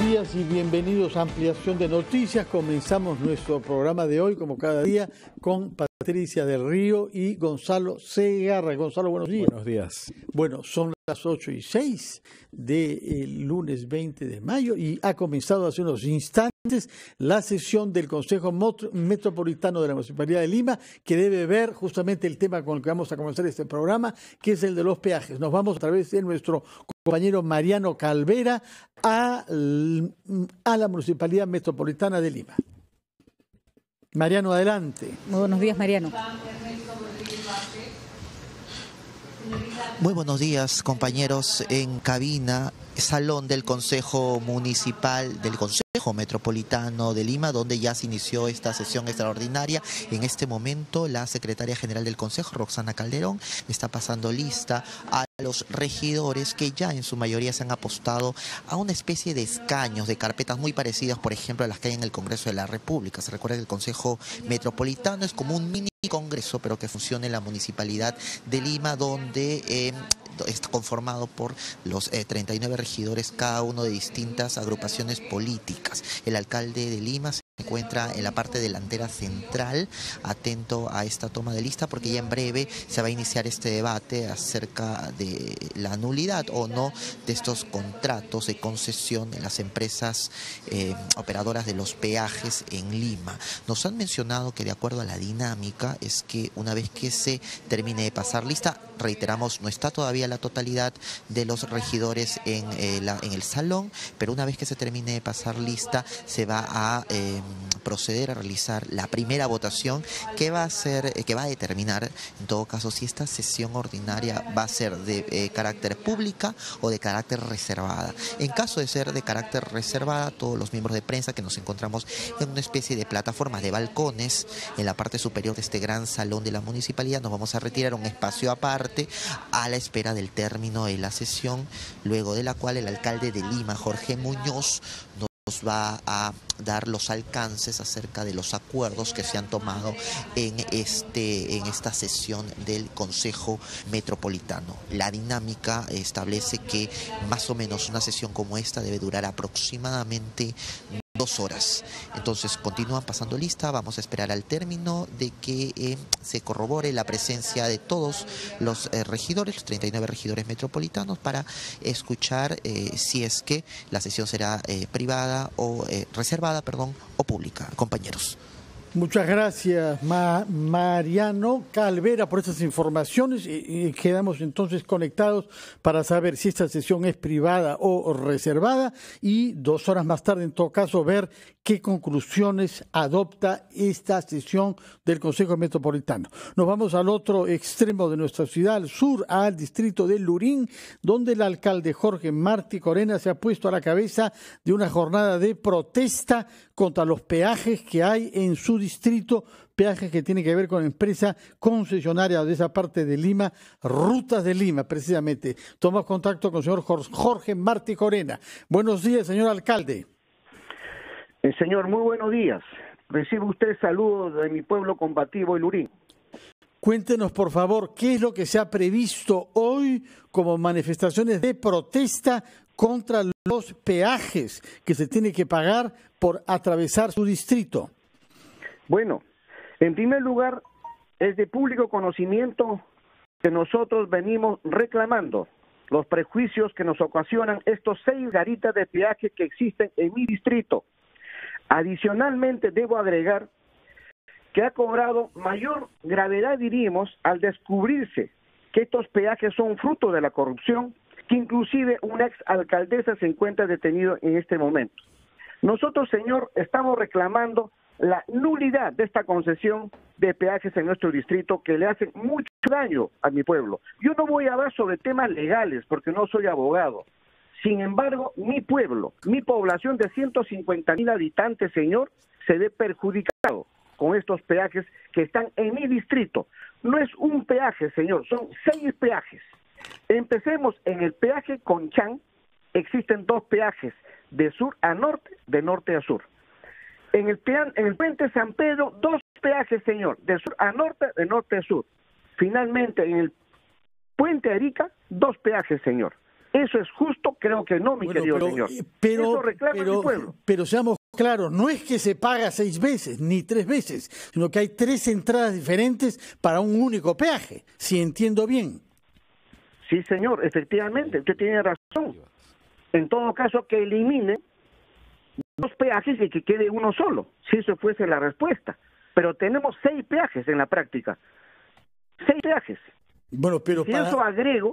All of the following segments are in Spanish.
días y bienvenidos a Ampliación de Noticias. Comenzamos nuestro programa de hoy, como cada día, con Patricia del Río y Gonzalo Segarra. Gonzalo, buenos días. Buenos días. Bueno, son las 8:06 del lunes 20 de mayo y ha comenzado hace unos instantes la sesión del Consejo Metropolitano de la Municipalidad de Lima, que debe ver justamente el tema con el que vamos a comenzar este programa, que es el de los peajes. Nos vamos a través de nuestro compañero Mariano Calvera a la Municipalidad Metropolitana de Lima. Mariano, adelante. Muy buenos días, Mariano. Muy buenos días, compañeros, en cabina, salón del Consejo Municipal, del Consejo Metropolitano de Lima, donde ya se inició esta sesión extraordinaria. En este momento, la secretaria general del Consejo, Roxana Calderón, está pasando lista a los regidores que ya en su mayoría se han apostado a una especie de escaños, de carpetas muy parecidas, por ejemplo, a las que hay en el Congreso de la República. Se recuerda que el Consejo Metropolitano es como un mini congreso, pero que funciona en la Municipalidad de Lima, donde está conformado por los 39 regidores, cada uno de distintas agrupaciones políticas. El alcalde de Lima se encuentra en la parte delantera central, atento a esta toma de lista, porque ya en breve se va a iniciar este debate acerca de la nulidad o no de estos contratos de concesión en las empresas operadoras de los peajes en Lima. Nos han mencionado que de acuerdo a la dinámica es que una vez que se termine de pasar lista, reiteramos, no está todavía la totalidad de los regidores en el salón, pero una vez que se termine de pasar lista se va a proceder a realizar la primera votación que va a determinar en todo caso si esta sesión ordinaria va a ser de carácter pública o de carácter reservada. En caso de ser de carácter reservada, todos los miembros de prensa que nos encontramos en una especie de plataforma de balcones en la parte superior de este gran salón de la municipalidad, nos vamos a retirar a un espacio aparte a la espera del término de la sesión, luego de la cual el alcalde de Lima, Jorge Muñoz, nos va a dar los alcances acerca de los acuerdos que se han tomado en esta sesión del Consejo Metropolitano. La dinámica establece que más o menos una sesión como esta debe durar aproximadamente 2 horas. Entonces continúan pasando lista, vamos a esperar al término de que se corrobore la presencia de todos los regidores, los 39 regidores metropolitanos, para escuchar si es que la sesión será privada o reservada, o pública. Compañeros. Muchas gracias, Mariano Calvera, por estas informaciones y quedamos entonces conectados para saber si esta sesión es privada o reservada y 2 horas más tarde, en todo caso, ver qué conclusiones adopta esta sesión del Consejo Metropolitano. Nos vamos al otro extremo de nuestra ciudad, al sur, al distrito de Lurín, donde el alcalde Jorge Martí Corena se ha puesto a la cabeza de una jornada de protesta contra los peajes que hay en su distrito, peajes que tienen que ver con la empresa concesionaria de esa parte de Lima, Rutas de Lima, precisamente. Tomamos contacto con el señor Jorge Martí Corena. Buenos días, señor alcalde. Señor, muy buenos días. Recibe usted saludos de mi pueblo combativo, el Lurín. Cuéntenos, por favor, qué es lo que se ha previsto hoy como manifestaciones de protesta contra los peajes que se tiene que pagar por atravesar su distrito. Bueno, en primer lugar, es de público conocimiento que nosotros venimos reclamando los prejuicios que nos ocasionan estos 6 garitas de peaje que existen en mi distrito. Adicionalmente, debo agregar que ha cobrado mayor gravedad, diríamos, al descubrirse que estos peajes son fruto de la corrupción, que inclusive una ex alcaldesa se encuentra detenido en este momento. Nosotros, señor, estamos reclamando la nulidad de esta concesión de peajes en nuestro distrito que le hacen mucho daño a mi pueblo. Yo no voy a hablar sobre temas legales porque no soy abogado. Sin embargo, mi pueblo, mi población de 150,000 habitantes, señor, se ve perjudicado con estos peajes que están en mi distrito. No es un peaje, señor, son 6 peajes. Empecemos en el peaje Conchán, existen 2 peajes, de sur a norte, de norte a sur. En el puente San Pedro, 2 peajes, señor, de sur a norte, de norte a sur. Finalmente, en el puente Arica, 2 peajes, señor. ¿Eso es justo? Creo que no, mi querido señor. Eso reclama mi pueblo. Pero seamos claros, no es que se paga 6 veces ni 3 veces, sino que hay 3 entradas diferentes para un único peaje, si entiendo bien. Sí, señor, efectivamente, usted tiene razón. En todo caso, que elimine 2 peajes y que quede uno solo, si eso fuese la respuesta. Pero tenemos 6 peajes en la práctica. 6 peajes. Bueno, pero si eso agrego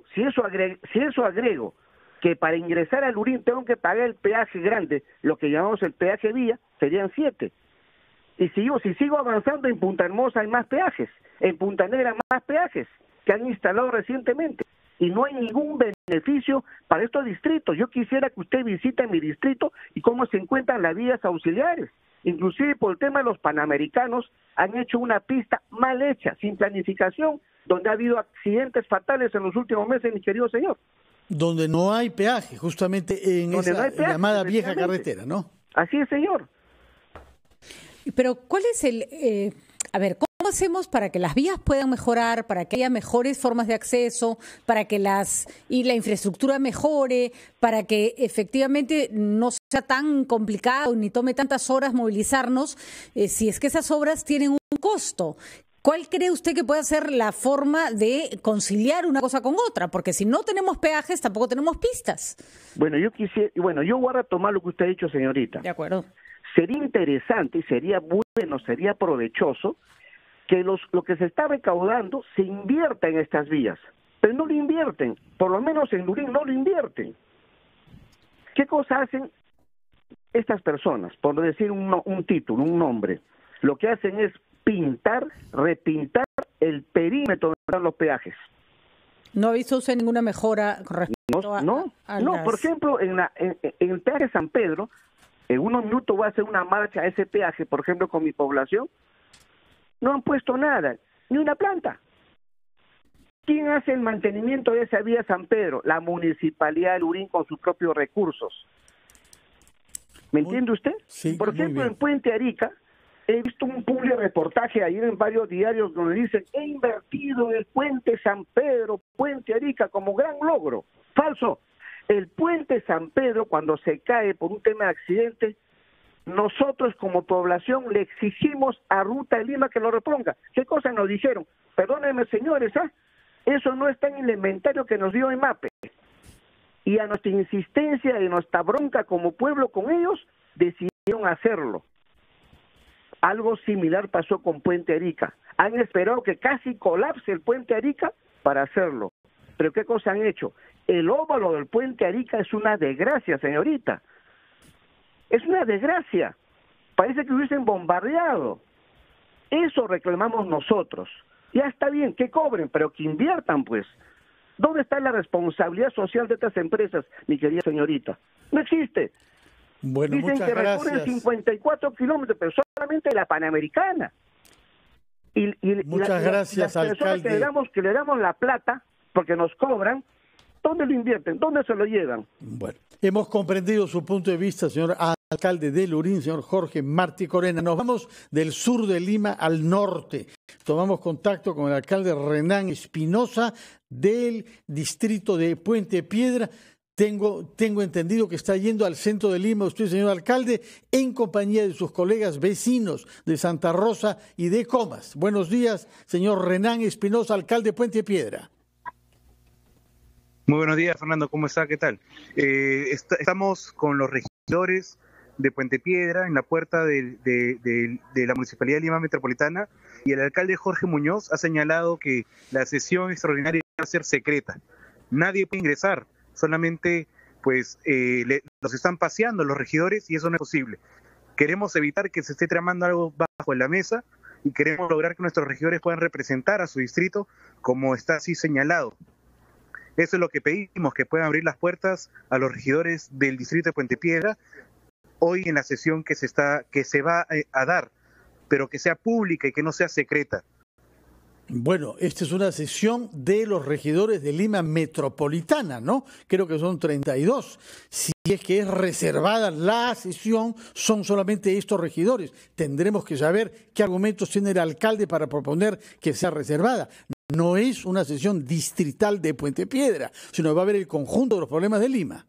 que para ingresar al Lurín tengo que pagar el peaje grande, lo que llamamos el peaje vía, serían 7. Y si sigo avanzando, en Punta Hermosa hay más peajes, en Punta Negra más peajes que han instalado recientemente. Y no hay ningún beneficio para estos distritos. Yo quisiera que usted visite mi distrito y cómo se encuentran las vías auxiliares. Inclusive por el tema de los panamericanos han hecho una pista mal hecha, sin planificación, donde ha habido accidentes fatales en los últimos meses, mi querido señor. Donde no hay peaje, justamente en esa llamada vieja carretera, ¿no? Así es, señor. Pero ¿cuál es ¿cómo hacemos para que las vías puedan mejorar, para que haya mejores formas de acceso, para que la infraestructura mejore, para que efectivamente no sea tan complicado ni tome tantas horas movilizarnos, si es que esas obras tienen un costo? ¿Cuál cree usted que puede ser la forma de conciliar una cosa con otra? Porque si no tenemos peajes, tampoco tenemos pistas. Bueno, yo voy a retomar lo que usted ha dicho, señorita. De acuerdo. Sería interesante y sería bueno, sería provechoso que lo que se está recaudando se invierta en estas vías. Pero no lo invierten, por lo menos en Lurín no lo invierten. ¿Qué cosa hacen estas personas? Por decir un título, un nombre. Lo que hacen es repintar el perímetro de los peajes. ¿No ha visto usted ninguna mejora con respecto No, por ejemplo, en el peaje San Pedro, en unos minutos voy a hacer una marcha a ese peaje, por ejemplo, con mi población. No han puesto nada, ni una planta. ¿Quién hace el mantenimiento de esa vía San Pedro? La Municipalidad de Lurín con sus propios recursos. ¿Me entiende usted? Sí, por ejemplo, en Puente Arica, he visto un público reportaje ayer en varios diarios donde dicen: he invertido en el puente San Pedro, Puente Arica, como gran logro. Falso. El puente San Pedro, cuando se cae por un tema de accidente, nosotros como población le exigimos a Ruta de Lima que lo reponga. ¿Qué cosa nos dijeron? Perdónenme, señores, eso no es tan elementario que nos dio EMAPE. Y a nuestra insistencia y nuestra bronca como pueblo con ellos, decidieron hacerlo. Algo similar pasó con Puente Arica. Han esperado que casi colapse el Puente Arica para hacerlo. Pero ¿qué cosa han hecho? El óvalo del Puente Arica es una desgracia, señorita. Es una desgracia. Parece que hubiesen bombardeado. Eso reclamamos nosotros. Ya está bien, que cobren, pero que inviertan, pues. ¿Dónde está la responsabilidad social de estas empresas, mi querida señorita? No existe. Bueno, dicen que recorren 54 kilómetros, pero solamente la Panamericana. Muchas gracias, las personas alcalde. que le damos la plata, porque nos cobran, ¿dónde lo invierten? ¿Dónde se lo llevan? Bueno, hemos comprendido su punto de vista, señor alcalde de Lurín, señor Jorge Martí Corena. Nos vamos del sur de Lima al norte. Tomamos contacto con el alcalde Renán Espinosa del distrito de Puente Piedra. Tengo entendido que está yendo al centro de Lima usted, señor alcalde, en compañía de sus colegas vecinos de Santa Rosa y de Comas. Buenos días, señor Renán Espinosa, alcalde de Puente Piedra. Muy buenos días, Fernando, ¿cómo está? ¿Qué tal? Estamos con los regidores de Puente Piedra en la puerta de la Municipalidad de Lima Metropolitana, y el alcalde Jorge Muñoz ha señalado que la sesión extraordinaria va a ser secreta. Nadie puede ingresar, solamente pues los están paseando los regidores, y eso no es posible. Queremos evitar que se esté tramando algo bajo la mesa y queremos lograr que nuestros regidores puedan representar a su distrito como está así señalado. Eso es lo que pedimos, que puedan abrir las puertas a los regidores del distrito de Puente Piedra hoy en la sesión que se va a dar, pero que sea pública y que no sea secreta. Bueno, esta es una sesión de los regidores de Lima Metropolitana, ¿no? Creo que son 32. Si es que es reservada la sesión, son solamente estos regidores. Tendremos que saber qué argumentos tiene el alcalde para proponer que sea reservada. no es una sesión distrital de Puente Piedra, sino va a ver el conjunto de los problemas de Lima.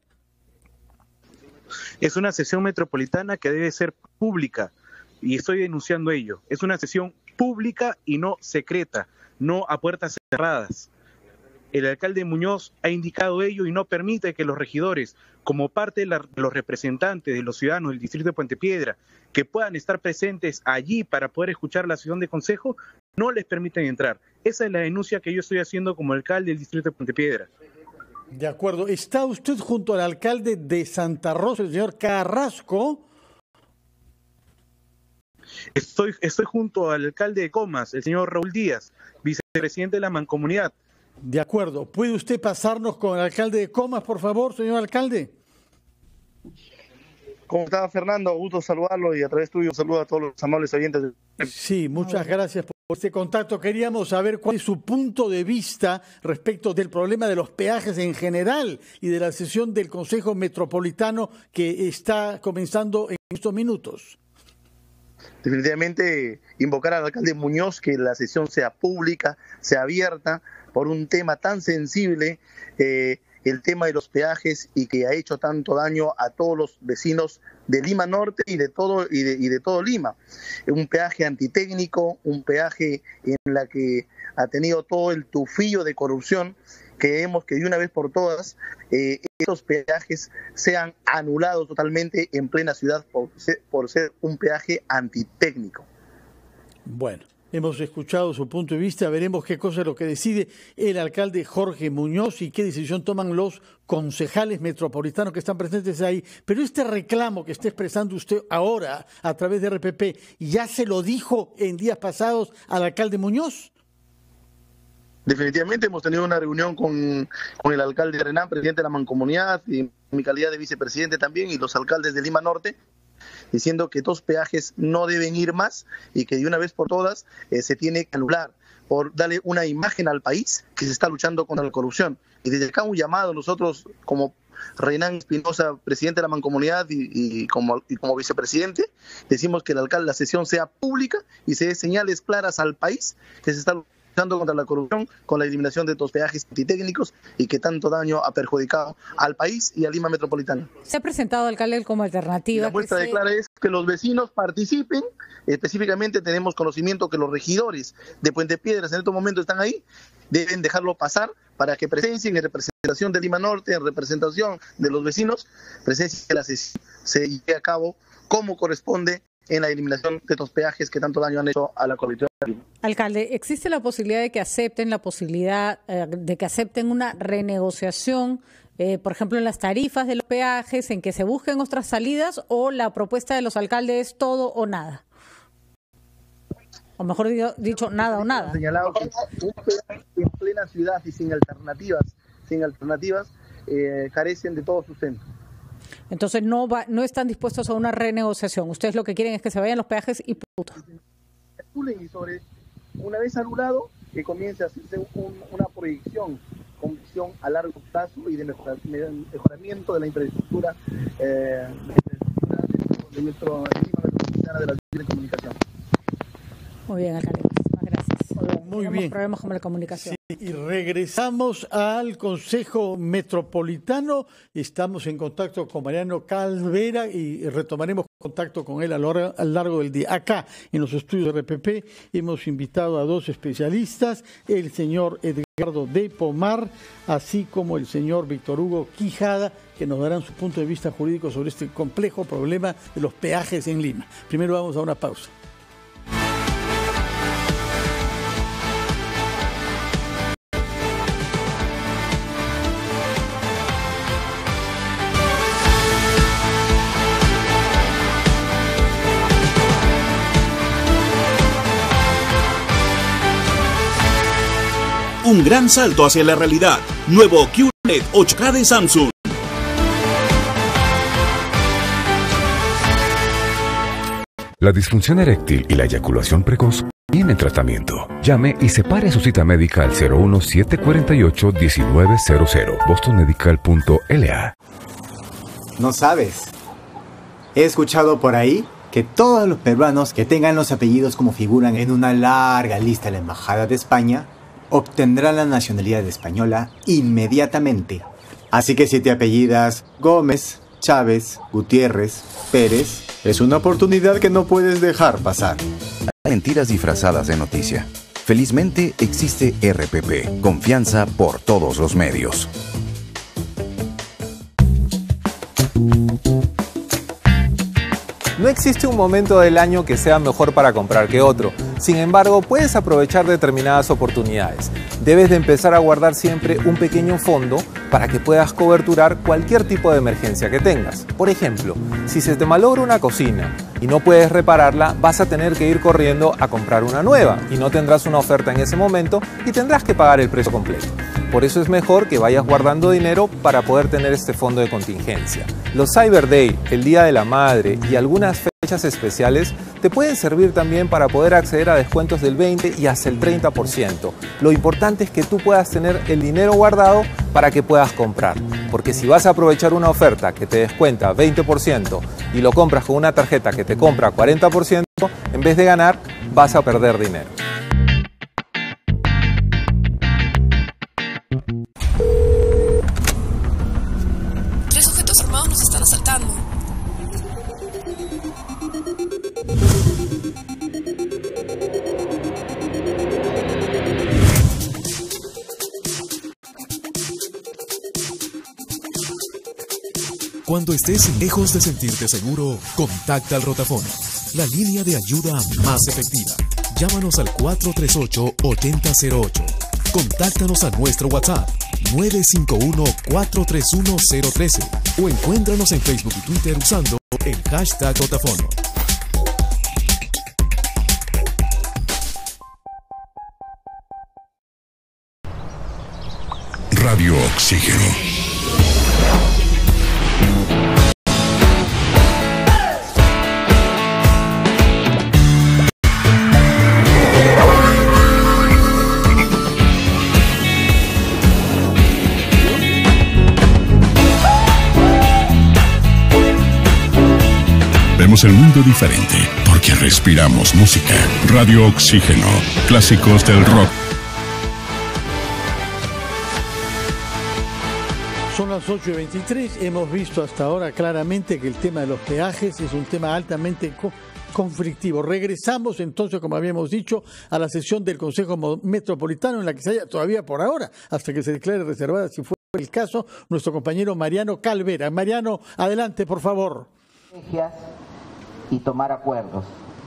Es una sesión metropolitana que debe ser pública, y estoy denunciando ello. Es una sesión pública y no secreta, no a puertas cerradas. El alcalde Muñoz ha indicado ello y no permite que los regidores, como parte de los representantes de los ciudadanos del distrito de Puente Piedra, que puedan estar presentes allí para poder escuchar la sesión de consejo, no les permiten entrar. Esa es la denuncia que yo estoy haciendo como alcalde del distrito de Puente Piedra. De acuerdo. ¿Está usted junto al alcalde de Santa Rosa, el señor Carrasco? Estoy junto al alcalde de Comas, el señor Raúl Díaz, vicepresidente de la Mancomunidad. De acuerdo. ¿Puede usted pasarnos con el alcalde de Comas, por favor, señor alcalde? ¿Cómo está, Fernando? Gusto saludarlo y a través tuyo saludo a todos los amables oyentes. Sí, muchas gracias por este contacto. Queríamos saber cuál es su punto de vista respecto del problema de los peajes en general y de la sesión del Consejo Metropolitano que está comenzando en estos minutos. Definitivamente invocar al alcalde Muñoz que la sesión sea pública, sea abierta, por un tema tan sensible, el tema de los peajes, y que ha hecho tanto daño a todos los vecinos de Lima Norte y de todo Lima. Un peaje antitécnico, un peaje en la que ha tenido todo el tufillo de corrupción. Queremos que de una vez por todas estos peajes sean anulados totalmente en plena ciudad por ser un peaje antitécnico. Bueno, hemos escuchado su punto de vista, veremos qué cosa es lo que decide el alcalde Jorge Muñoz y qué decisión toman los concejales metropolitanos que están presentes ahí. Pero este reclamo que está expresando usted ahora a través de RPP, ¿ya se lo dijo en días pasados al alcalde Muñoz? Definitivamente hemos tenido una reunión con el alcalde Renán, presidente de la Mancomunidad, y mi calidad de vicepresidente también, y los alcaldes de Lima Norte, diciendo que estos peajes no deben ir más y que de una vez por todas se tiene que anular, por darle una imagen al país que se está luchando contra la corrupción. Y desde acá un llamado nosotros como Renán Espinosa, presidente de la Mancomunidad y como vicepresidente, decimos que la sesión sea pública y se dé señales claras al país que se está luchando contra la corrupción con la eliminación de estos peajes antitécnicos y que tanto daño ha perjudicado al país y a Lima Metropolitana. Se ha presentado, alcalde, como alternativa. La muestra clara es que los vecinos participen. Específicamente tenemos conocimiento que los regidores de Puente Piedras en estos momentos están ahí, deben dejarlo pasar para que presencien en representación de Lima Norte, en representación de los vecinos, presencien que la sesión se lleve a cabo como corresponde en la eliminación de estos peajes que tanto daño han hecho a la corrupción. Alcalde, ¿existe la posibilidad de que acepten una renegociación, por ejemplo, en las tarifas de los peajes, en que se busquen otras salidas, o la propuesta de los alcaldes es todo o nada? O mejor dicho, nada o nada. Señalado que un peaje en plena ciudad y sin alternativas, carecen de todo sustento. Entonces no están dispuestos a una renegociación. Ustedes lo que quieren es que se vayan los peajes y punto. Y sobre, una vez anulado, que comience a hacerse una proyección con visión a largo plazo y de mejoramiento de la infraestructura de nuestro de la comunicación. Muy bien, alcalde. Gracias. Muy bien. Problemas con la comunicación. Sí, y regresamos al Consejo Metropolitano. Estamos en contacto con Mariano Calvera y retomaremos contacto con él a lo largo del día. Acá, en los estudios de RPP, hemos invitado a dos especialistas, el señor Edgardo de Pomar, así como el señor Víctor Hugo Quijada, que nos darán su punto de vista jurídico sobre este complejo problema de los peajes en Lima. Primero vamos a una pausa. Un gran salto hacia la realidad. Nuevo QLED 8K de Samsung. La disfunción eréctil y la eyaculación precoz tienen tratamiento. Llame y separe su cita médica al 01748-1900. bostonmedical.la. No sabes. He escuchado por ahí que todos los peruanos que tengan los apellidos como figuran en una larga lista de la Embajada de España obtendrá la nacionalidad española inmediatamente. Así que si te apellidas Gómez, Chávez, Gutiérrez, Pérez, es una oportunidad que no puedes dejar pasar. Mentiras disfrazadas de noticia. Felizmente existe RPP, confianza por todos los medios. No existe un momento del año que sea mejor para comprar que otro. Sin embargo, puedes aprovechar determinadas oportunidades. Debes de empezar a guardar siempre un pequeño fondo para que puedas coberturar cualquier tipo de emergencia que tengas. Por ejemplo, si se te malogra una cocina y no puedes repararla, vas a tener que ir corriendo a comprar una nueva y no tendrás una oferta en ese momento y tendrás que pagar el precio completo. Por eso es mejor que vayas guardando dinero para poder tener este fondo de contingencia. Los Cyber Day, el Día de la Madre y algunas fechas especiales te pueden servir también para poder acceder a descuentos del 20 y hasta el 30%. Lo importante es que tú puedas tener el dinero guardado para que puedas comprar. Porque si vas a aprovechar una oferta que te descuenta 20% y lo compras con una tarjeta que te compra 40%, en vez de ganar, vas a perder dinero. Tres sujetos armados nos están asaltando. Cuando estés lejos de sentirte seguro, contacta al Rotafono, la línea de ayuda más efectiva. Llámanos al 438-8008. Contáctanos a nuestro WhatsApp 951-431-013 o encuéntranos en Facebook y Twitter usando el hashtag Rotafono. Radio Oxígeno. Vemos el mundo diferente porque respiramos música. Radio Oxígeno, clásicos del rock. Son las 8:23. Hemos visto hasta ahora claramente que el tema de los peajes es un tema altamente conflictivo. Regresamos entonces, como habíamos dicho, a la sesión del Consejo Metropolitano en la que se halla todavía por ahora, hasta que se declare reservada, si fue el caso, nuestro compañero Mariano Calvera. Mariano, adelante, por favor. Y tomar acuerdos.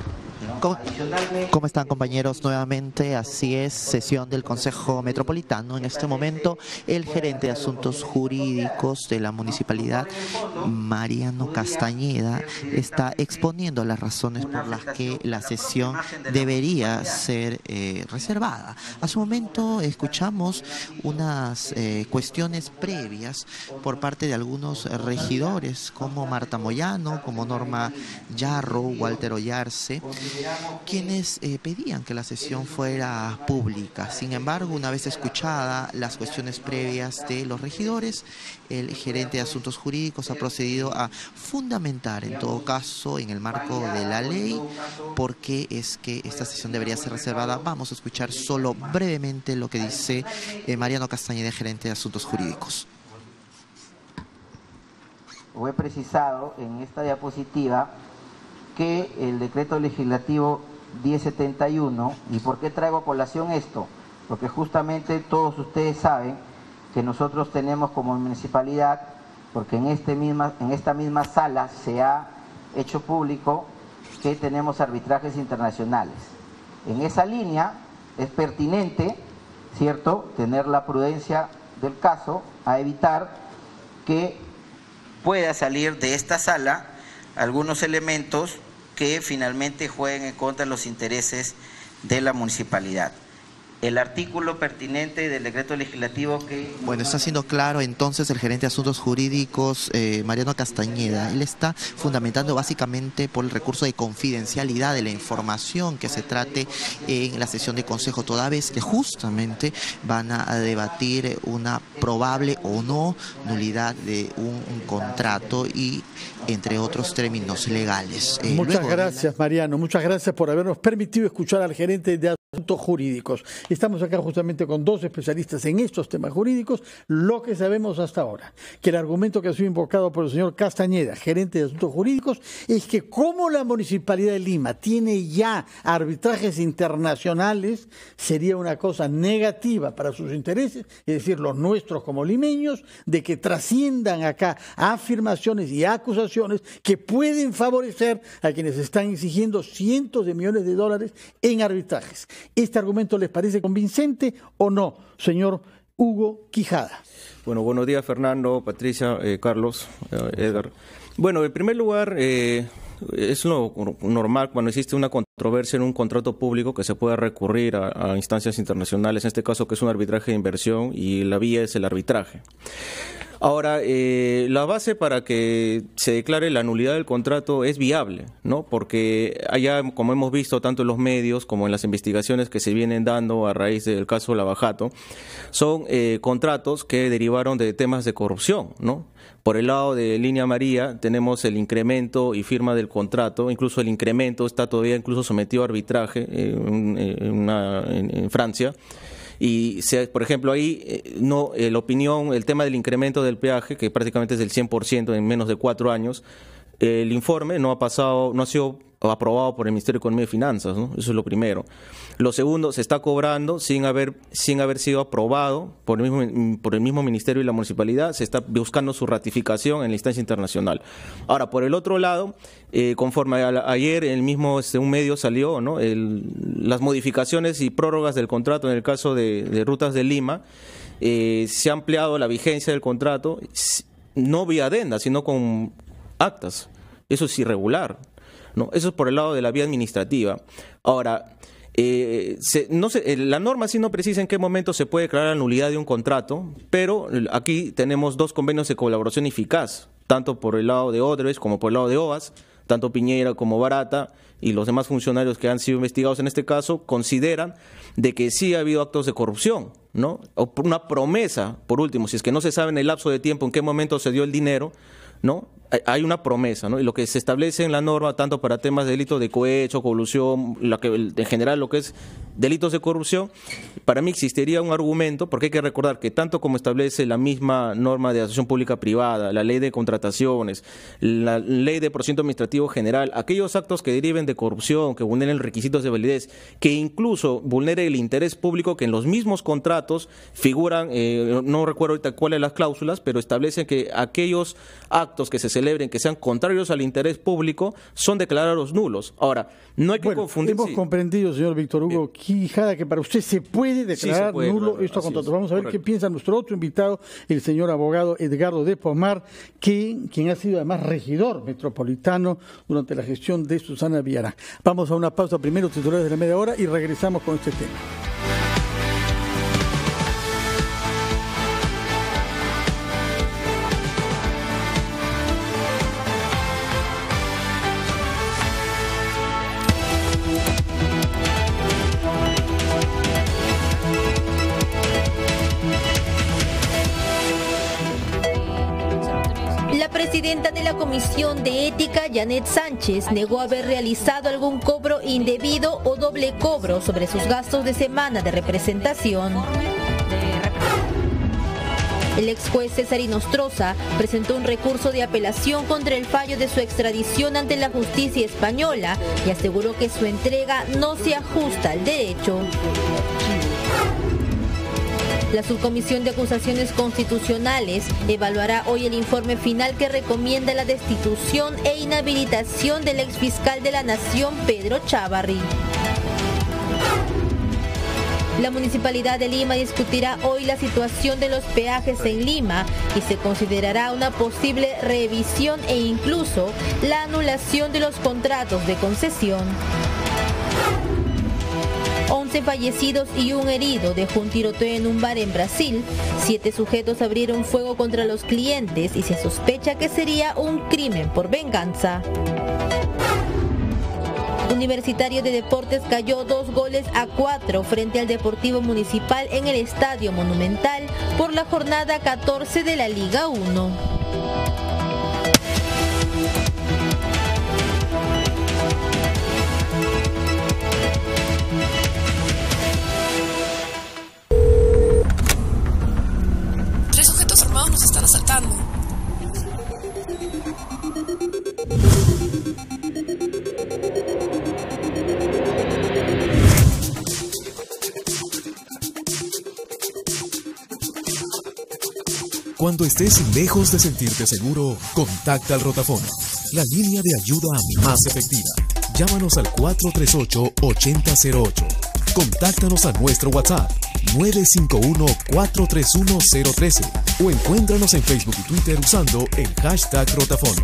¿Cómo están, compañeros? Nuevamente, así es, sesión del Consejo Metropolitano. En este momento, el gerente de Asuntos Jurídicos de la Municipalidad, Mariano Castañeda, está exponiendo las razones por las que la sesión debería ser reservada. A su momento, escuchamos unas cuestiones previas por parte de algunos regidores, como Marta Moyano, como Norma Yarro, Walter Ollarse, quienes pedían que la sesión fuera pública. Sin embargo, una vez escuchada las cuestiones previas de los regidores, el gerente de Asuntos Jurídicos ha procedido a fundamentar, en todo caso, en el marco de la ley, por qué es que esta sesión debería ser reservada. Vamos a escuchar solo brevemente lo que dice Mariano Castañeda, gerente de Asuntos Jurídicos. Lo he precisado en esta diapositiva que el decreto legislativo 1071, ¿y por qué traigo a colación esto? Porque justamente todos ustedes saben que nosotros tenemos como municipalidad, porque en esta misma sala se ha hecho público que tenemos arbitrajes internacionales. En esa línea es pertinente, ¿cierto?, tener la prudencia del caso a evitar que pueda salir de esta sala algunos elementos que finalmente jueguen en contra de los intereses de la municipalidad. El artículo pertinente del decreto legislativo que... Bueno, está siendo claro entonces el gerente de Asuntos Jurídicos, Mariano Castañeda. Él está fundamentando básicamente por el recurso de confidencialidad de la información que se trate en la sesión de consejo, toda vez que justamente van a debatir una probable o no nulidad de un contrato y entre otros términos legales. Muchas gracias, Mariano. Muchas gracias por habernos permitido escuchar al gerente de Asuntos asuntos jurídicos. Estamos acá justamente con dos especialistas en estos temas jurídicos. Lo que sabemos hasta ahora, que el argumento que ha sido invocado por el señor Castañeda, gerente de asuntos jurídicos, es que como la Municipalidad de Lima tiene ya arbitrajes internacionales, sería una cosa negativa para sus intereses, es decir, los nuestros como limeños, de que trasciendan acá afirmaciones y acusaciones que pueden favorecer a quienes están exigiendo cientos de millones de dólares en arbitrajes. ¿Este argumento les parece convincente o no, señor Hugo Quijada? Bueno, buenos días, Fernando, Patricia, Carlos, Edgar. Bueno, en primer lugar, es lo normal cuando existe una controversia en un contrato público que se pueda recurrir a instancias internacionales, en este caso que es un arbitraje de inversión y la vía es el arbitraje. Ahora, la base para que se declare la nulidad del contrato es viable, ¿no? Porque allá, como hemos visto tanto en los medios como en las investigaciones que se vienen dando a raíz del caso Lavajato, son contratos que derivaron de temas de corrupción, ¿no? Por el lado de Línea Amarilla tenemos el incremento y firma del contrato, incluso el incremento está todavía incluso sometido a arbitraje en Francia. Y, por ejemplo, ahí la opinión, el tema del incremento del peaje, que prácticamente es del 100% en menos de 4 años, el informe no ha sido aprobado por el Ministerio de Economía y Finanzas, ¿no? Eso es lo primero. Lo segundo, se está cobrando sin haber sido aprobado por el mismo Ministerio y la Municipalidad, se está buscando su ratificación en la instancia internacional. Ahora, por el otro lado, conforme ayer un medio salió, ¿no? Las modificaciones y prórrogas del contrato en el caso de Rutas de Lima, se ha ampliado la vigencia del contrato, no vía adenda, sino con actas. Eso es irregular, ¿no? Eso es por el lado de la vía administrativa. Ahora, la norma sí no precisa en qué momento se puede declarar la nulidad de un contrato, pero aquí tenemos 2 convenios de colaboración eficaz, tanto por el lado de Odebrecht como por el lado de OAS, tanto Piñera como Barata y los demás funcionarios que han sido investigados en este caso consideran de que sí ha habido actos de corrupción, ¿no? O por una promesa, por último, si es que no se sabe en el lapso de tiempo en qué momento se dio el dinero, ¿no? Hay una promesa, ¿no? Y lo que se establece en la norma, tanto para temas de delitos de cohecho, colusión, en general lo que es delitos de corrupción, para mí existiría un argumento, porque hay que recordar que tanto como establece la misma norma de asociación pública-privada, la ley de contrataciones, la ley de procedimiento administrativo general, aquellos actos que deriven de corrupción, que vulneren requisitos de validez, que incluso vulnere el interés público, que en los mismos contratos figuran, no recuerdo ahorita cuáles son las cláusulas, pero establecen que aquellos actos que se celebren, que sean contrarios al interés público, son declarados nulos. Ahora, no hay que confundir. Hemos comprendido, señor Víctor Hugo Quijada, que para usted se puede declarar nulo estos contratos. Vamos a ver qué piensa nuestro otro invitado, el señor abogado Edgardo de Pomar, quien ha sido además regidor metropolitano durante la gestión de Susana Villarán. Vamos a una pausa primero, titulares de la media hora, y regresamos con este tema. La presidenta de la Comisión de Ética, Janet Sánchez, negó haber realizado algún cobro indebido o doble cobro sobre sus gastos de semana de representación. El ex juez César Inostroza presentó un recurso de apelación contra el fallo de su extradición ante la justicia española y aseguró que su entrega no se ajusta al derecho. La Subcomisión de Acusaciones Constitucionales evaluará hoy el informe final que recomienda la destitución e inhabilitación del exfiscal de la Nación, Pedro Chávarri. La Municipalidad de Lima discutirá hoy la situación de los peajes en Lima y se considerará una posible revisión e incluso la anulación de los contratos de concesión. 11 fallecidos y un herido dejó un tiroteo en un bar en Brasil. 7 sujetos abrieron fuego contra los clientes y se sospecha que sería un crimen por venganza. Universitario de Deportes cayó 2-4 frente al Deportivo Municipal en el Estadio Monumental por la jornada 14 de la Liga 1. sujetos armados nos están asaltando. Cuando estés lejos de sentirte seguro, contacta al Rotafono, la línea de ayuda más efectiva. Llámanos al 438-8008. Contáctanos a nuestro WhatsApp 951-431-013 o encuéntranos en Facebook y Twitter usando el hashtag Rotafono.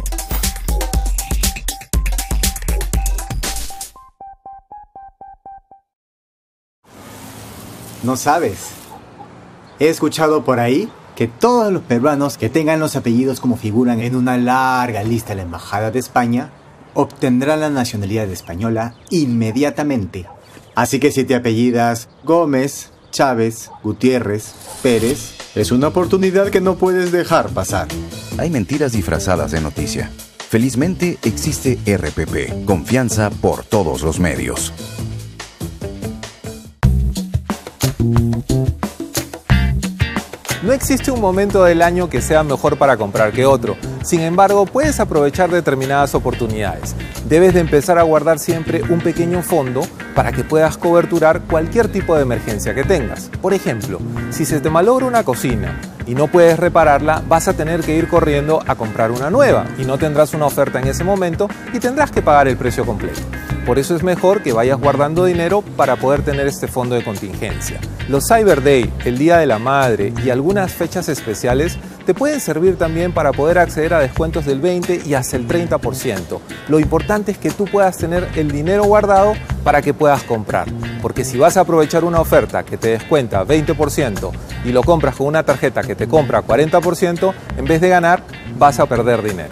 No sabes. He escuchado por ahí que todos los peruanos que tengan los apellidos como figuran en una larga lista de la Embajada de España obtendrán la nacionalidad española inmediatamente. Así que si te apellidas Gómez, Chávez, Gutiérrez, Pérez, es una oportunidad que no puedes dejar pasar. Hay mentiras disfrazadas de noticia. Felizmente existe RPP, confianza por todos los medios. No existe un momento del año que sea mejor para comprar que otro. Sin embargo, puedes aprovechar determinadas oportunidades. Debes de empezar a guardar siempre un pequeño fondo para que puedas coberturar cualquier tipo de emergencia que tengas. Por ejemplo, si se te malogra una cocina y no puedes repararla, vas a tener que ir corriendo a comprar una nueva y no tendrás una oferta en ese momento y tendrás que pagar el precio completo. Por eso es mejor que vayas guardando dinero para poder tener este fondo de contingencia. Los Cyber Day, el Día de la Madre y algunas fechas especiales te pueden servir también para poder acceder a descuentos del 20 y hasta el 30%. Lo importante es que tú puedas tener el dinero guardado para que puedas comprar. Porque si vas a aprovechar una oferta que te descuenta 20% y lo compras con una tarjeta que te compra 40%, en vez de ganar, vas a perder dinero.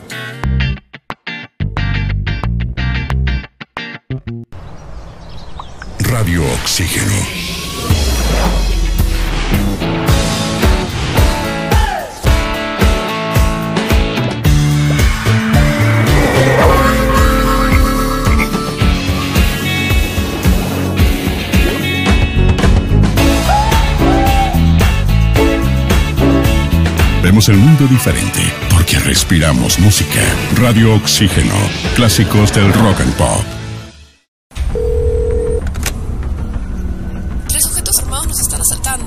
Radio Oxígeno. Vemos el mundo diferente porque respiramos música. Radio Oxígeno, clásicos del rock and pop. Nos están asaltando.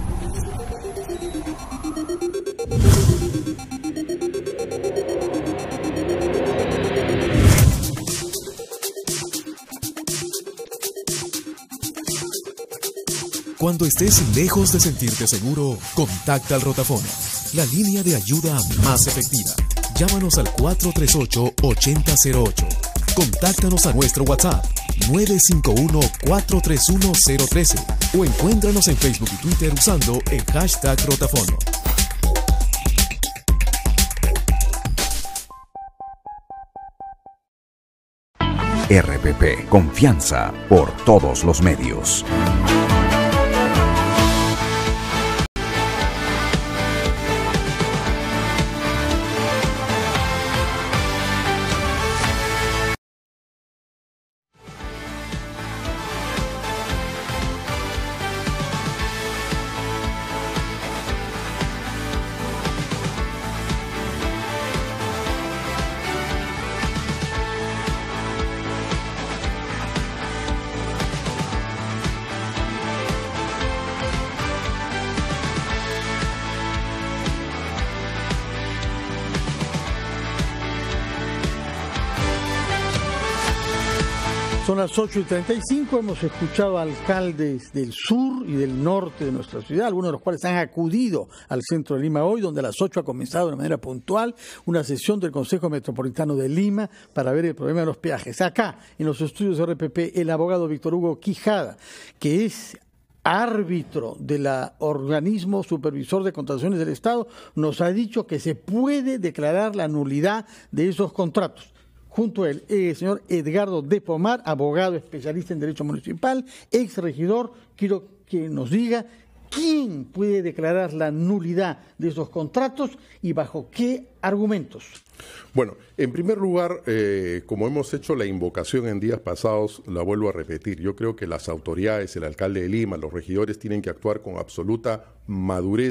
Cuando estés lejos de sentirte seguro, contacta al Rotafono, la línea de ayuda más efectiva. Llámanos al 438-8008. Contáctanos a nuestro WhatsApp 951-431-013 o encuéntranos en Facebook y Twitter usando el hashtag Rotafono. RPP, confianza por todos los medios. Son las 8:35, hemos escuchado a alcaldes del sur y del norte de nuestra ciudad, algunos de los cuales han acudido al centro de Lima hoy, donde a las 8 ha comenzado de manera puntual una sesión del Consejo Metropolitano de Lima para ver el problema de los peajes. Acá, en los estudios de RPP, el abogado Víctor Hugo Quijada, que es árbitro del organismo supervisor de contrataciones del Estado, nos ha dicho que se puede declarar la nulidad de esos contratos. Junto a él, el señor Edgardo de Pomar, abogado especialista en Derecho Municipal, ex regidor. Quiero que nos diga quién puede declarar la nulidad de esos contratos y bajo qué argumentos. Bueno, en primer lugar, como hemos hecho la invocación en días pasados, la vuelvo a repetir. Yo creo que las autoridades, el alcalde de Lima, los regidores tienen que actuar con absoluta madurez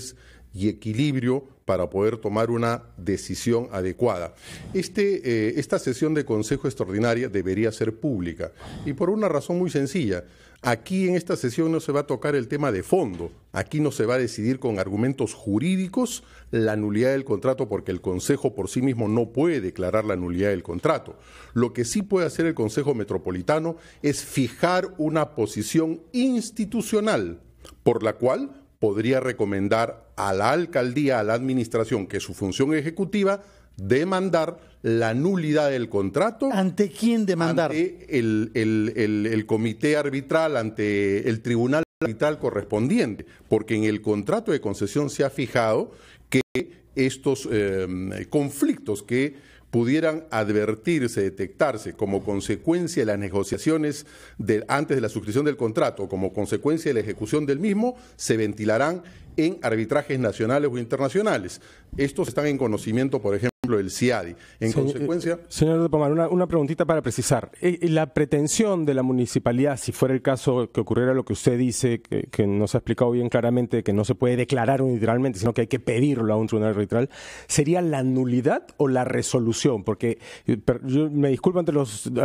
y equilibrio para poder tomar una decisión adecuada. Esta sesión de Consejo Extraordinaria debería ser pública y por una razón muy sencilla. Aquí en esta sesión no se va a tocar el tema de fondo, aquí no se va a decidir con argumentos jurídicos la nulidad del contrato porque el Consejo por sí mismo no puede declarar la nulidad del contrato. Lo que sí puede hacer el Consejo Metropolitano es fijar una posición institucional por la cual podría recomendar a la alcaldía, a la administración, que es su función ejecutiva, demandar la nulidad del contrato. ¿Ante quién demandar? Ante el comité arbitral, ante el tribunal arbitral correspondiente, porque en el contrato de concesión se ha fijado que estos conflictos que pudieran advertirse, detectarse como consecuencia de las negociaciones antes de la suscripción del contrato o como consecuencia de la ejecución del mismo, se ventilarán en arbitrajes nacionales o internacionales. Estos están en conocimiento, por ejemplo, del CIADI. En consecuencia... Señor de Pomar, una preguntita para precisar. La pretensión de la municipalidad, si fuera el caso que ocurriera lo que usted dice, que nos ha explicado bien claramente, que no se puede declarar unilateralmente, sino que hay que pedirlo a un tribunal arbitral, ¿sería la nulidad o la resolución? Porque yo me disculpo ante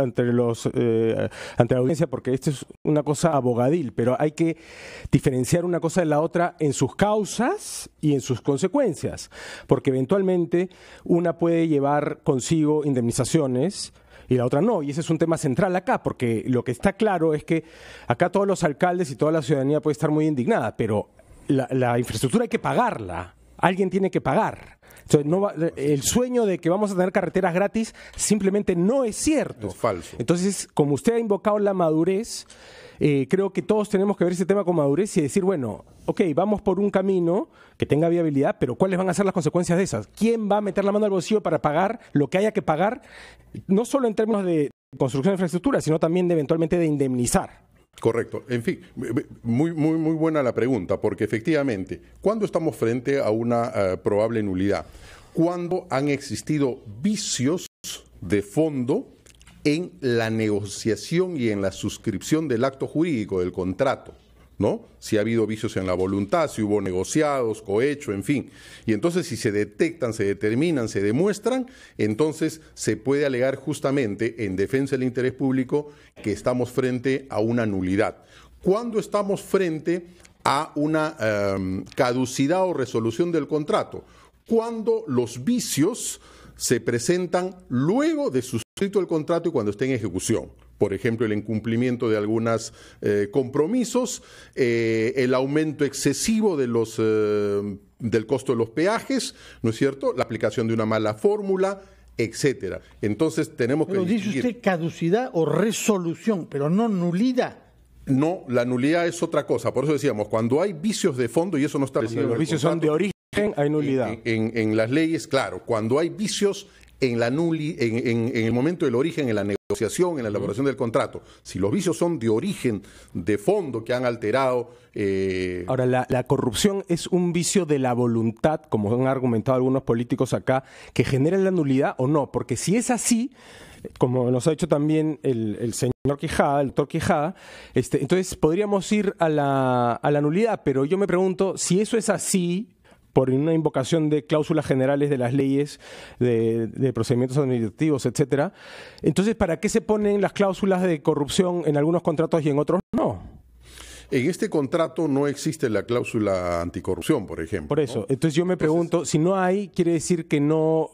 la audiencia porque esto es una cosa abogadil, pero hay que diferenciar una cosa de la otra en sus causas y en sus consecuencias, porque eventualmente una puede llevar consigo indemnizaciones y la otra no, y ese es un tema central acá, porque lo que está claro es que acá todos los alcaldes y toda la ciudadanía puede estar muy indignada, pero la infraestructura hay que pagarla, alguien tiene que pagar. Entonces, el sueño de que vamos a tener carreteras gratis simplemente no es cierto. Es falso. Entonces, como usted ha invocado la madurez, creo que todos tenemos que ver ese tema con madurez y decir, bueno, ok, vamos por un camino que tenga viabilidad, pero ¿cuáles van a ser las consecuencias de esas? ¿Quién va a meter la mano al bolsillo para pagar lo que haya que pagar? No solo en términos de construcción de infraestructura, sino también eventualmente de indemnizar. Correcto. En fin, muy buena la pregunta, porque efectivamente, ¿cuándo estamos frente a una probable nulidad? Cuando han existido vicios de fondo en la negociación y en la suscripción del acto jurídico, del contrato, ¿no? Si ha habido vicios en la voluntad, si hubo negociados, cohecho, en fin. Y entonces si se detectan, se determinan, se demuestran, entonces se puede alegar justamente en defensa del interés público que estamos frente a una nulidad. ¿Cuándo estamos frente a una caducidad o resolución del contrato? Cuando los vicios se presentan luego de suscrito el contrato y cuando esté en ejecución. Por ejemplo, el incumplimiento de algunos compromisos, el aumento excesivo de del costo de los peajes, ¿no es cierto? La aplicación de una mala fórmula, etcétera. Entonces tenemos que distinguir. Dice usted caducidad o resolución, pero no nulidad. No, la nulidad es otra cosa. Por eso decíamos, cuando hay vicios de fondo, y eso no está... Si los vicios son de origen, hay nulidad. En las leyes, claro, cuando hay vicios en el momento del origen, en la negociación, en la elaboración del contrato, si los vicios son de origen, de fondo, que han alterado... Ahora, la corrupción es un vicio de la voluntad, como han argumentado algunos políticos acá, que genera la nulidad o no, porque si es así, como nos ha dicho también el señor Quijada, el doctor Quijada, entonces podríamos ir a la nulidad, pero yo me pregunto, si eso es así, por una invocación de cláusulas generales de las leyes de procedimientos administrativos, etcétera, entonces, ¿para qué se ponen las cláusulas de corrupción en algunos contratos y en otros no? En este contrato no existe la cláusula anticorrupción, por ejemplo. Por eso, ¿no? Entonces yo me pregunto, si no hay, quiere decir que no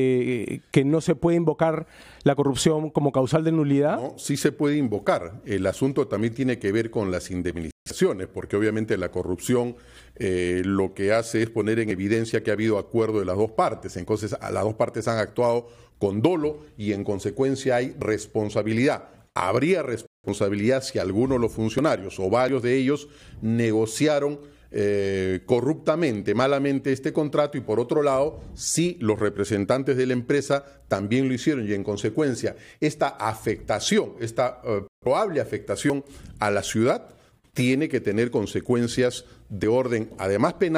se puede invocar la corrupción como causal de nulidad. No, sí se puede invocar. El asunto también tiene que ver con las indemnizaciones, porque obviamente la corrupción lo que hace es poner en evidencia que ha habido acuerdo de las dos partes. Entonces, las dos partes han actuado con dolo y en consecuencia hay responsabilidad. Habría responsabilidad si alguno de los funcionarios o varios de ellos negociaron corruptamente, malamente este contrato, y por otro lado, si los representantes de la empresa también lo hicieron, y en consecuencia esta afectación, esta probable afectación a la ciudad tiene que tener consecuencias de orden, además penal,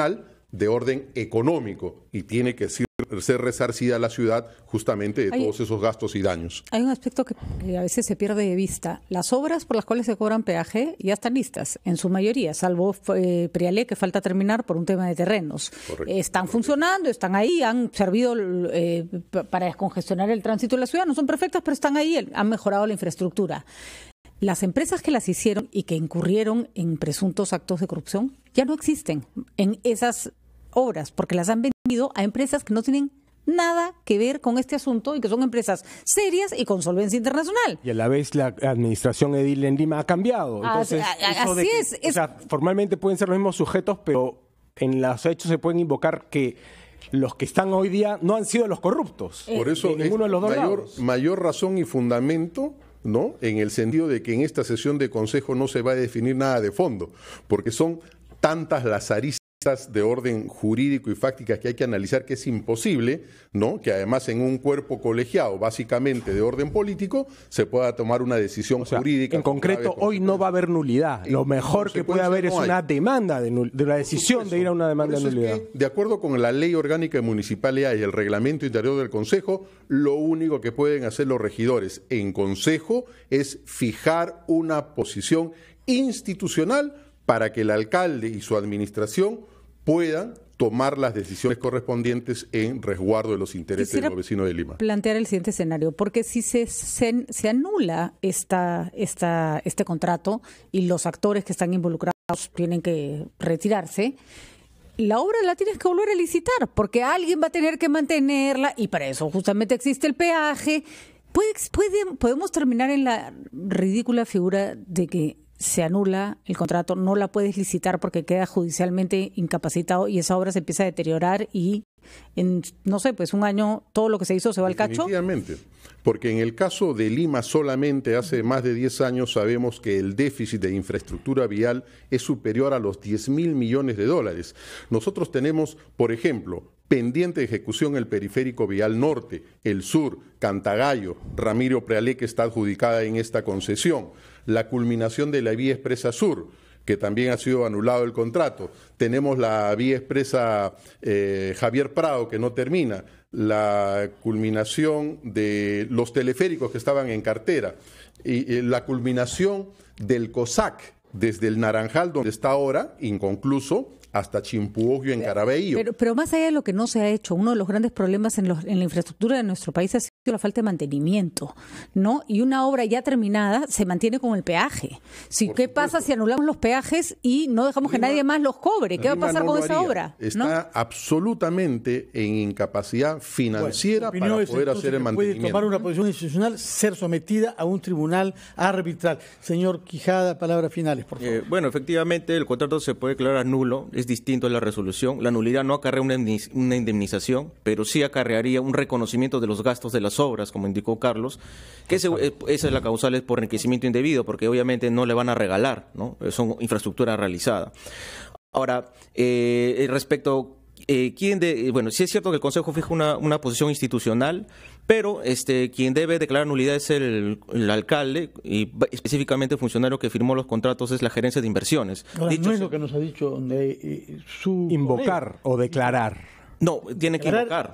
de orden económico y tiene que ser resarcida la ciudad justamente de todos esos gastos y daños. Hay un aspecto que a veces se pierde de vista. Las obras por las cuales se cobran peaje ya están listas, en su mayoría, salvo Prialé, que falta terminar por un tema de terrenos. Están funcionando, están ahí, han servido para descongestionar el tránsito de la ciudad. No son perfectas, pero están ahí, han mejorado la infraestructura. Las empresas que las hicieron y que incurrieron en presuntos actos de corrupción ya no existen en esas obras, porque las han vendido a empresas que no tienen nada que ver con este asunto y que son empresas serias y con solvencia internacional. Y a la vez la administración edil en Lima ha cambiado. Entonces, así es. O sea, formalmente pueden ser los mismos sujetos, pero en los hechos se pueden invocar que los que están hoy día no han sido los corruptos. Por eso ninguno de los dos mayor razón y fundamento, ¿no?, en el sentido de que en esta sesión de consejo no se va a definir nada de fondo, porque son tantas las aristas de orden jurídico y fácticas que hay que analizar que es imposible, ¿no?, que además en un cuerpo colegiado básicamente de orden político se pueda tomar una decisión jurídica. En concreto, hoy no va a haber nulidad. Lo mejor que puede haber es una demanda de una decisión de ir a una demanda de nulidad. De acuerdo con la Ley Orgánica de Municipalidad y el Reglamento Interior del Consejo, lo único que pueden hacer los regidores en Consejo es fijar una posición institucional para que el alcalde y su administración puedan tomar las decisiones correspondientes en resguardo de los intereses de los vecinos de Lima. Plantear el siguiente escenario, porque si se anula este contrato y los actores que están involucrados tienen que retirarse, la obra la tienes que volver a licitar, porque alguien va a tener que mantenerla y para eso justamente existe el peaje. Podemos terminar en la ridícula figura de que se anula el contrato, no la puedes licitar porque queda judicialmente incapacitado y esa obra se empieza a deteriorar y en, no sé, pues un año todo lo que se hizo se va al cacho. Definitivamente, porque en el caso de Lima solamente hace más de 10 años sabemos que el déficit de infraestructura vial es superior a los 10.000 millones de dólares. Nosotros tenemos, por ejemplo, pendiente de ejecución el periférico vial norte, el sur, Cantagallo, Ramiro Prealé, que está adjudicada en esta concesión, la culminación de la vía expresa sur, que también ha sido anulado el contrato. Tenemos la vía expresa Javier Prado, que no termina, la culminación de los teleféricos que estaban en cartera, y la culminación del COSAC, desde el Naranjal, donde está ahora, inconcluso, hasta Chimpuogio en Caraballo. Pero más allá de lo que no se ha hecho, uno de los grandes problemas en la infraestructura de nuestro país ha sido la falta de mantenimiento, ¿no? Y una obra ya terminada se mantiene con el peaje. ¿Qué pasa si anulamos los peajes y no dejamos que nadie más los cobre? ¿Qué va a pasar con esa obra? Está absolutamente en incapacidad financiera para poder hacer el mantenimiento. Puede tomar una posición institucional, ser sometida a un tribunal arbitral. Señor Quijada, palabras finales, por favor. Bueno, efectivamente, el contrato se puede declarar nulo, es distinto a la resolución. La nulidad no acarrea una indemnización, pero sí acarrearía un reconocimiento de los gastos de las obras, como indicó Carlos, que esa es la causal, es por enriquecimiento indebido, porque obviamente no le van a regalar, ¿no? Son infraestructura realizada. Ahora, respecto bueno, sí es cierto que el Consejo fija una posición institucional, pero quien debe declarar nulidad es el alcalde y específicamente el funcionario que firmó los contratos es la gerencia de inversiones. Ahora, no es lo que nos ha dicho su invocar o declarar. No, tiene que invocar.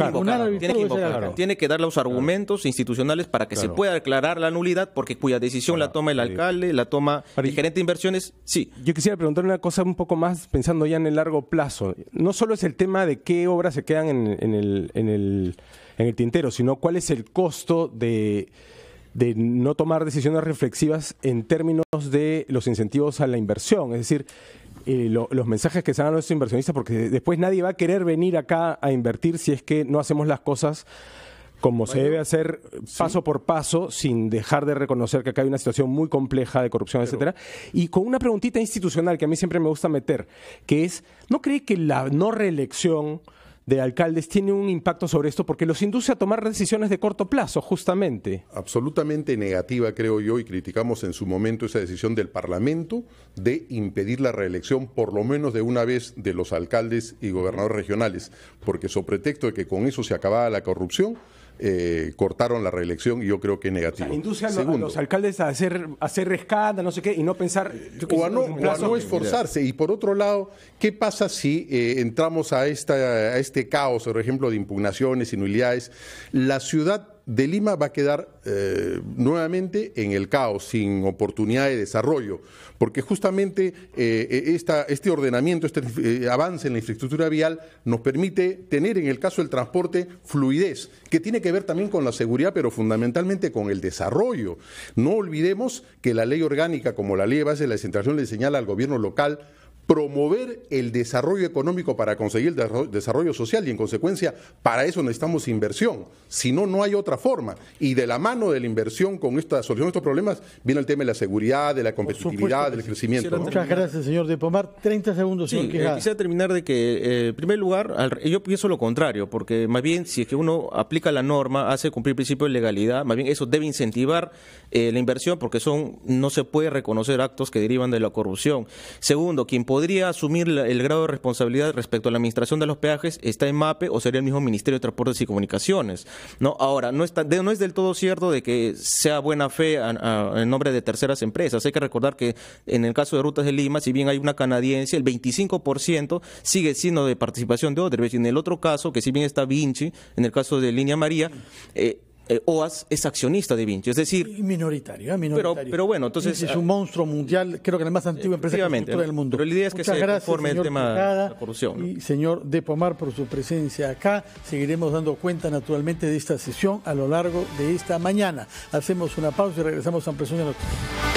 Tiene que dar los argumentos institucionales para que se pueda declarar la nulidad, porque cuya decisión la toma el alcalde, la toma el gerente de inversiones, sí. Yo quisiera preguntarle una cosa un poco más, pensando ya en el largo plazo. No solo es el tema de qué obras se quedan en el tintero, sino cuál es el costo de no tomar decisiones reflexivas en términos de los incentivos a la inversión. Es decir, los mensajes que se dan a nuestros inversionistas, porque después nadie va a querer venir acá a invertir si es que no hacemos las cosas como se debe hacer paso por paso, sin dejar de reconocer que acá hay una situación muy compleja de corrupción, etcétera. Y con una preguntita institucional que a mí siempre me gusta meter, que es, ¿no cree que la no reelección de alcaldes tiene un impacto sobre esto? Porque los induce a tomar decisiones de corto plazo, justamente. Absolutamente negativa, creo yo, y criticamos en su momento esa decisión del Parlamento de impedir la reelección, por lo menos de una vez, de los alcaldes y gobernadores regionales, porque sobre pretexto de que con eso se acababa la corrupción, cortaron la reelección y yo creo que es negativo. O sea, induce a los alcaldes a hacer escándalo, no sé qué, y no pensar... O a no esforzarse. Y por otro lado, ¿qué pasa si entramos a este caos, por ejemplo, de impugnaciones y nulidades? La ciudad de Lima va a quedar nuevamente en el caos, sin oportunidad de desarrollo, porque justamente este ordenamiento, este avance en la infraestructura vial nos permite tener, en el caso del transporte, fluidez, que tiene que ver también con la seguridad, pero fundamentalmente con el desarrollo. No olvidemos que la ley orgánica, como la ley de base de la descentralización, le señala al gobierno local promover el desarrollo económico para conseguir el desarrollo social y, en consecuencia, para eso necesitamos inversión. Si no, no hay otra forma. Y de la mano de la inversión con esta solución de estos problemas viene el tema de la seguridad, de la competitividad, del crecimiento. Muchas gracias, señor de Pomar. 30 segundos, señor Quijada. Quisiera terminar de que, en primer lugar, yo pienso lo contrario, porque más bien si es que uno aplica la norma, hace cumplir el principio de legalidad, más bien eso debe incentivar la inversión, porque no se puede reconocer actos que derivan de la corrupción. Segundo, quien podría asumir el grado de responsabilidad respecto a la administración de los peajes está en MAPE o sería el mismo Ministerio de Transportes y Comunicaciones. ¿No? Ahora, no es del todo cierto de que sea buena fe en nombre de terceras empresas. Hay que recordar que en el caso de Rutas de Lima, si bien hay una canadiense, el 25% sigue siendo de participación de Odebrecht. Y en el otro caso, que si bien está Vinci, en el caso de Línea María, OAS es accionista de Vinci, es decir... Minoritario. Pero bueno, entonces... Es un monstruo mundial, creo que la más antigua empresa constructora del mundo. Pero la idea es que se conforme el tema de la corrupción. Y señor de Pomar, por su presencia acá. Seguiremos dando cuenta, naturalmente, de esta sesión a lo largo de esta mañana. Hacemos una pausa y regresamos a Ampliación de Noticias.